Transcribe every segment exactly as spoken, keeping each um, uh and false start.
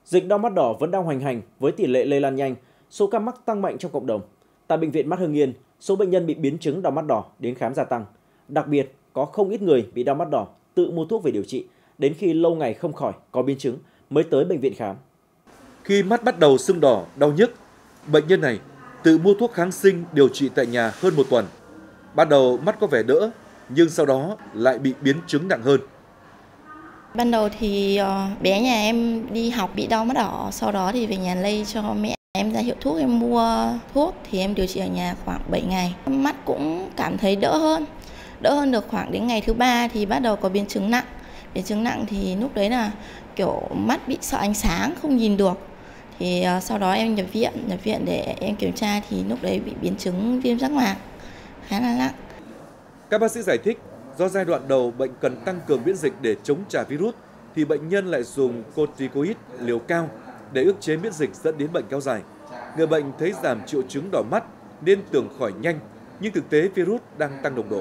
Dịch đau mắt đỏ vẫn đang hoành hành với tỷ lệ lây lan nhanh, số ca mắc tăng mạnh trong cộng đồng. Tại Bệnh viện Mắt Hưng Yên, số bệnh nhân bị biến chứng đau mắt đỏ đến khám gia tăng. Đặc biệt, có không ít người bị đau mắt đỏ tự mua thuốc về điều trị, đến khi lâu ngày không khỏi, có biến chứng mới tới bệnh viện khám. Khi mắt bắt đầu sưng đỏ, đau nhức, bệnh nhân này tự mua thuốc kháng sinh điều trị tại nhà hơn một tuần. Ban đầu mắt có vẻ đỡ, nhưng sau đó lại bị biến chứng nặng hơn. Ban đầu thì bé nhà em đi học bị đau mắt đỏ, sau đó thì về nhà lây cho mẹ em ra hiệu thuốc, em mua thuốc thì em điều trị ở nhà khoảng bảy ngày. Mắt cũng cảm thấy đỡ hơn, đỡ hơn được khoảng đến ngày thứ ba thì bắt đầu có biến chứng nặng. Biến chứng nặng thì lúc đấy là kiểu mắt bị sợ ánh sáng, không nhìn được. Thì sau đó em nhập viện, nhập viện để em kiểm tra thì lúc đấy bị biến chứng viêm giác mạc khá là nặng. Các bác sĩ giải thích, do giai đoạn đầu bệnh cần tăng cường miễn dịch để chống trả virus, thì bệnh nhân lại dùng corticoid liều cao để ức chế miễn dịch dẫn đến bệnh kéo dài. Người bệnh thấy giảm triệu chứng đỏ mắt nên tưởng khỏi nhanh, nhưng thực tế virus đang tăng nồng độ.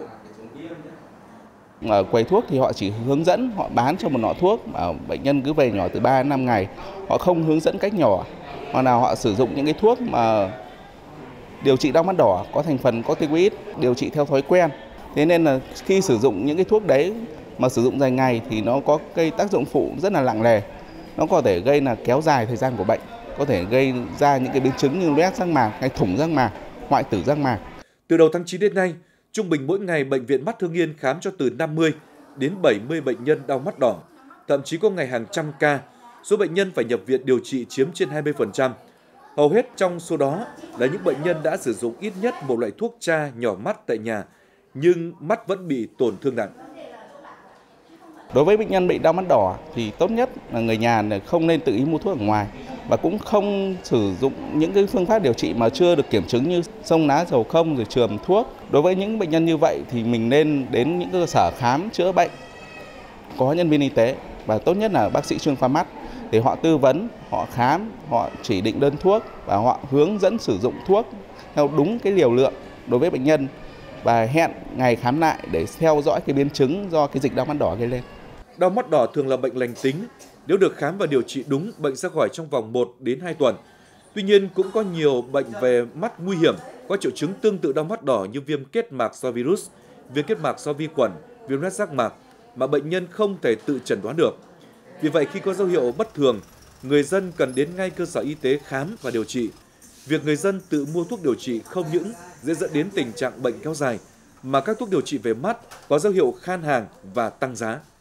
Ở quầy thuốc thì họ chỉ hướng dẫn, họ bán cho một lọ thuốc mà bệnh nhân cứ về nhỏ từ ba đến năm ngày. Họ không hướng dẫn cách nhỏ, hoặc nào họ sử dụng những cái thuốc mà điều trị đau mắt đỏ có thành phần corticoid, điều trị theo thói quen. Thế nên là khi sử dụng những cái thuốc đấy mà sử dụng dài ngày thì nó có gây tác dụng phụ rất là nặng nề. Nó có thể gây là kéo dài thời gian của bệnh, có thể gây ra những cái biến chứng như loét giác mạc hay thủng giác mạc, hoại tử giác mạc. Từ đầu tháng chín đến nay, trung bình mỗi ngày Bệnh viện Mắt Hưng Yên khám cho từ năm mươi đến bảy mươi bệnh nhân đau mắt đỏ. Thậm chí có ngày hàng trăm ca, số bệnh nhân phải nhập viện điều trị chiếm trên hai mươi phần trăm. Hầu hết trong số đó là những bệnh nhân đã sử dụng ít nhất một loại thuốc tra nhỏ mắt tại nhà, nhưng mắt vẫn bị tổn thương nặng. Đối với bệnh nhân bị đau mắt đỏ thì tốt nhất là người nhà không nên tự ý mua thuốc ở ngoài và cũng không sử dụng những cái phương pháp điều trị mà chưa được kiểm chứng như xông lá dầu không rồi chườm thuốc. Đối với những bệnh nhân như vậy thì mình nên đến những cơ sở khám chữa bệnh có nhân viên y tế và tốt nhất là bác sĩ chuyên khoa mắt để họ tư vấn, họ khám, họ chỉ định đơn thuốc và họ hướng dẫn sử dụng thuốc theo đúng cái liều lượng đối với bệnh nhân và hẹn ngày khám lại để theo dõi cái biến chứng do cái dịch đau mắt đỏ gây lên. Đau mắt đỏ thường là bệnh lành tính, nếu được khám và điều trị đúng, bệnh sẽ khỏi trong vòng một đến hai tuần. Tuy nhiên cũng có nhiều bệnh về mắt nguy hiểm có triệu chứng tương tự đau mắt đỏ như viêm kết mạc do virus, viêm kết mạc do vi khuẩn, viêm loét giác mạc mà bệnh nhân không thể tự chẩn đoán được. Vì vậy khi có dấu hiệu bất thường, người dân cần đến ngay cơ sở y tế khám và điều trị. Việc người dân tự mua thuốc điều trị không những dễ dẫn đến tình trạng bệnh kéo dài, mà các thuốc điều trị về mắt có dấu hiệu khan hàng và tăng giá.